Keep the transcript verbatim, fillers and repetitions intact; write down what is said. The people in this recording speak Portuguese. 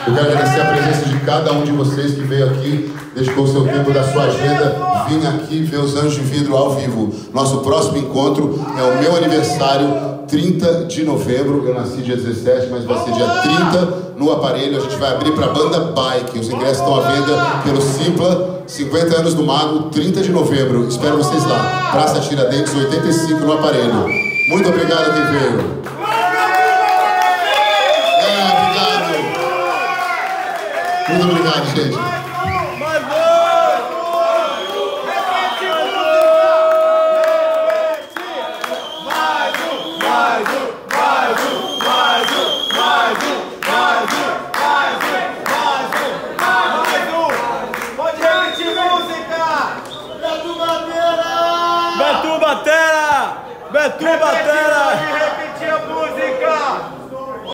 Eu quero agradecer a presença de cada um de vocês que veio aqui, dedicou o seu tempo da sua agenda, vim aqui ver os Anjos de Vidro ao vivo. Nosso próximo encontro é o meu aniversário, trinta de novembro. Eu nasci dia dezessete, mas vai ser dia trinta no Aparelho. A gente vai abrir para a banda Bike. Os ingressos estão à venda pelo Simpla. cinquenta anos do Mago, trinta de novembro. Espero vocês lá. Praça Tiradentes, oitenta e cinco no Aparelho. Muito obrigado a quem veio. Muito obrigado, gente. Mais um! Mais um! Mais um! Mais um! Mais um! Mais um! Mais um! Mais um! Mais um! Pode repetir música! Beto Batera! Beto Batera! Beto Batera!